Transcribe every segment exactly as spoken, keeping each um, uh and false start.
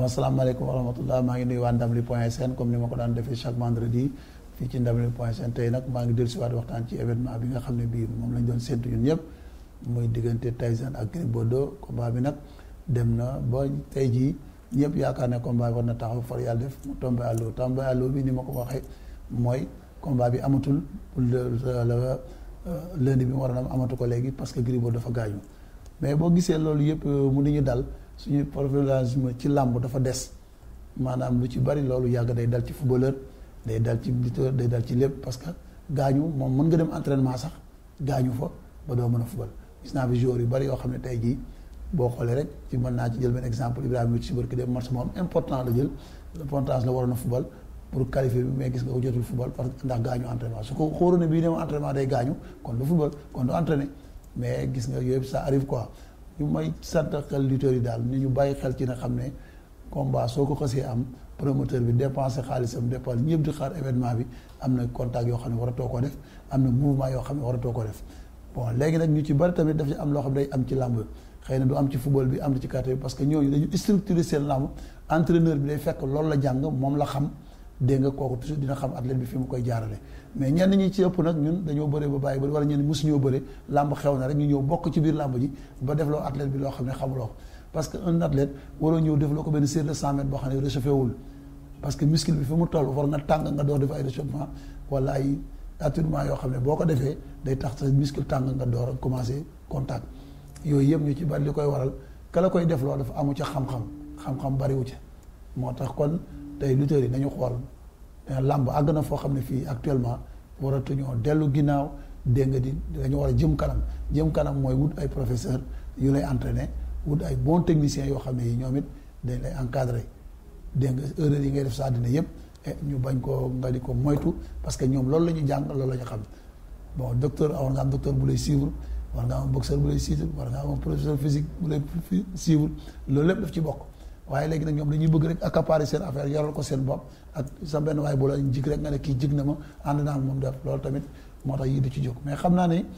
bon asalaamaaleykum wa rahmatullah maa ngi nuyu waa ndamli point sn comme ni ma ko daan defee chaque vendredi fii ci ndamli point sn tey nag maa ngi dellusiwaat waxtaan ci événement bi nga xam ne bii moom lañ doon séntu ñun ñëpp muy diggante Tyson ak Gris Bordeaux combat bi nag dem na ba tey jii ñëpp yaakaar ne combat bi war na taxaw far yàlla def mu tombé à l'eau tombé à l'eau bi ni ma ko waxee mooy combat bi amatul la lundi bi mu war a am amatu ko léegi parce que Gris Bordeaux dafa gaañu mais boo gisee loolu yëpp mu di ñu dal suñu professionnalisme ci làmb dafa des maanaam lu ci bari loolu yàgg day dal ci footballeur day dal ci lutteur day dal ci lépp parce que gaañu moom mën nga dem entraînement sax gaañu fa ba doo mën a football gis naa fi joueurs yu bari yoo xam ne tey jii boo xoolee rek ci mën naa ci jël benn exemple Ibrahima ci barki dem match moom important la jël importance la waroon a football pour qualifier bi mais gis nga ko jotul football parce que ndax gaañu entraînement su ko xóoroon ne bii ne entraînement day gaañu kon du football kon du entraîner mais gis nga yooyu ça arrive quoi ñu may sant xel lutteurs yi daal ñu ñu bàyyi xel ci na xam ne combat soo ko xasee am promoteur bi dépensé xaalisam dépense ñëpp di xaar événement bi am na contact yoo xam ne waratoo ko def am na mouvement yoo xam ne waratoo ko def bon léegi nag ñu ci bari tamit daf ci am loo xam ne day am ci làmb xëy na du am ci football bi am na ci carte bi parce que ñooñu dañu structuré seen làmb entraîneur bi day fekk loolu la jàng moom la xam dégg nga kooku toujours dina xam athlète bi fi mu koy jaarale mais ñenn ñi ci ëpp nag ñun dañoo bëre ba bàyyi ba wala ñenn mosu ñoo bëre làmb xew na rek ñu ñëw bokk ci biir làmb ji ba def loo athlète bi loo xam ne xamuloo ko parce que un athlète waroo ñëw def loo ko benn série de cent mètres boo xam ne réchauffé wul parce que muscle bi fi mu toll war nga tàng nga door def ay réchauffement wala ay attirement yoo xam ne boo ko defee day tax sa muscle tàng nga door a commencé contact yooyu yëpp ñu ci bari li koy waral ka la koy def loo dafa amu ca xam-xam xam-xam bariwu ca moo tax kon tey lutteurs yi nañu xool làmb àgg na foo xam ne fii actuellement waratuñoo dellu ginnaaw dégg nga di dañu war a jëm kanam jëm kanam mooy wut ay professeur yu lay entraîner wut ay bons techniciens yoo xam ne yi ñoom it dañ lay encadrer dégg nga erreur yi ngay def sa àddina yëpp ñu bañ ko nga di ko moytu parce que ñoom loolu la ñu jàng loolu la ñu xam bon docteur war nga am docteur bu lay suivre war nga am boxeur bu lay suivre war nga am professeur physique bu lay suivre loolu lépp daf ci bokk waaye léegi nag ñoom dañuy bëgg rek accaparer seen affaire yoral ko seen bopp ak sa benn waaye bu la jig rek nga ne kii jig na ma ànd naa moom def loolu tamit moo tax yii di ci jóg mais xam naa ne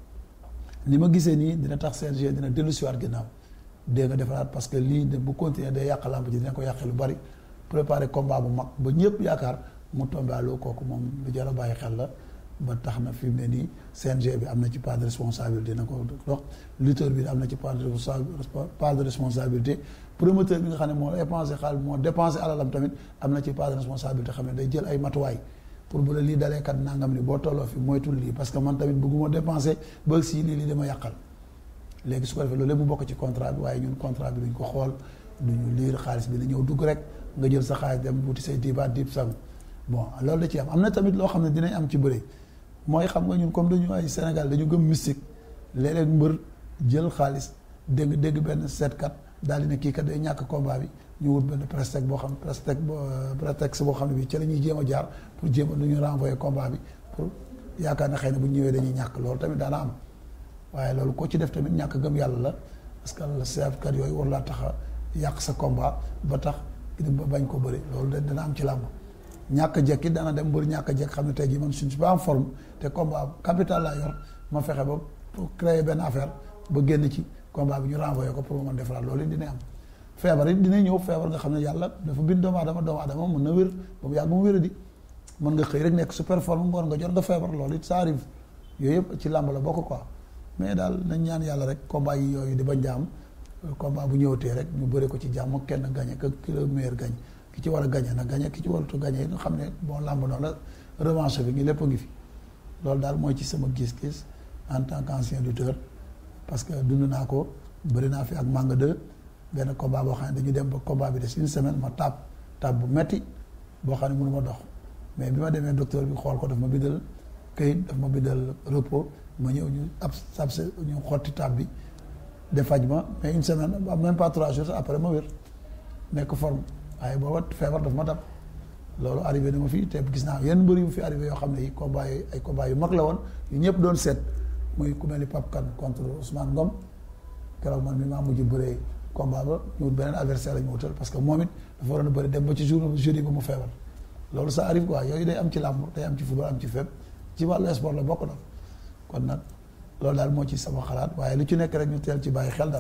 ni ma gisee nii dina tax C N G dina dellu siwaat ginnaaw dégg nga defaraat parce que lii de bu continuer day yàq làmb ji dina ko yàqee lu bari préparer combat bu mag ba ñëpp yaakaar mu tombé à l'eau kooku moom lu jar a bàyyi xel la ba tax na fi mu ne nii C N G bi am na ci part de responsabilité na ko dox lutteur bi am na ci part de part de responsabilité promoteur bi nga xam ne moo dépensé xaalis moo dépensé alalam tamit am na ci part de responsabilité xam ne day jël ay matuwaay pour bu la lii dalee kat nangam ni boo tolloo fi moytul lii parce que man tamit bëgguma dépensé ba si lii lii dama yàqal léegi su ko defee loolu lépp mu bokk ci contrat bi waaye ñun contrat bi duñ ko xool duñu liir xaalis bi na ñëw dugg rek nga jël sa xaalis dem wuti say diibaat diib sang bon loolu da ci am am na tamit loo xam ne dinañ am ci bëre mooy xam nga ñun comme dañu ay Sénégal dañu gëm mystique léeg-léeg mbër jël xaalis dégg dégg benn seetkat daal di ne kii kat day ñàkk combat bi ñu wut benn prétexte boo xam prétexte prétexte boo xam ne bi ci la ñuy jéem a jaar pour jéem a lu ñu renvoyer combat bi pour yaakaar ne xëy na bu ñu ñëwee dañuy ñàkk loolu tamit daana am waaye loolu koo ci def tamit ñàkk gëm yàlla la parce que la seetkat yooyu war laa tax a yàq sa combat ba tax ba bañ ko bëri loolu dana am ci làmb ñàkk jekki dana dem bëri ñàkk jekk xam ne tey jii man suñ si ba am forme te combat capital laa yor ma fexe ba pour créer benn affaire ba génn ci combat bi ñu renvoyé ko pour ma mën defaraat loolu dina am feebar it dina ñëw feebar nga xam ne yàlla dafa bind doomu aadama doomu aadama mën na wér ba mu yàgg mu wér di mën nga xëy rek nekk super forme ngoon nga jot nga feebar loolu it ça arrive yooyu yëpp ci làmb la bokk quoi mais daal nañ ñaan yàlla rek combat yi yooyu di bañ jaam combat bu ñëwatee rek ñu bëre ko ci jàmm kenn gagné que ki le meilleur gagne ki ci war a gagné nag gagné ki ci waratu gagné nga xam ne bon làmb noonu la revanche bi ngi lépp a ngi fi loolu daal mooy ci sama gis-gis en tant qu'ancien lutteur parce que dund naa ko bëri naa fi ak Manga deux benn combat boo xam ne dañu dem ba combat bi des une semaine ma tab tab bu metti boo xam ne mënu ma dox mais bi ma demee docteur bi xool ko daf ma bindal këyit daf ma bindal repos ma ñëw ñu ab sabse ñu xotti tab bi defaj ma mais une semaine même pas trois jours après ma wér nekk forme waaye booba feebar daf ma dab loolu arrivé na ma fii te gis naa yenn mbër yu fi arrivé yoo xam ne yi combat yi ay combat yu mag la woon yu ñëpp doon seet muy ku mel ni Pape Kane contre Ousmane Ngom keroog man mi maa mujj bëree combat ba ñu wut beneen adversaire la ñu wutal parce que moom it dafa waroon a bëri dem ba ci jour jeudi ba mu feebar loolu ça arrive quoi yooyu day am ci làmb day am ci football am ci fépp ci wàllu sport la bokk na kon nag loolu daal moo ci sama xalaat waaye lu ci nekk rek ñu teel ci bàyyi xel daal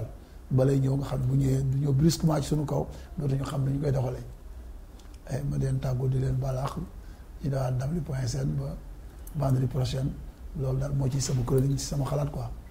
balay ñëw nga xam ne bu ñëwee du ñëw brusquement ci suñu kaw dootuñu xam ne ñu koy doxalee ay ma leen tàggoo di leen balaax ñu daal ndamli point sn ba vendredi prochaine loolu daal moo ci sama chronique ci sama xalaat quoi.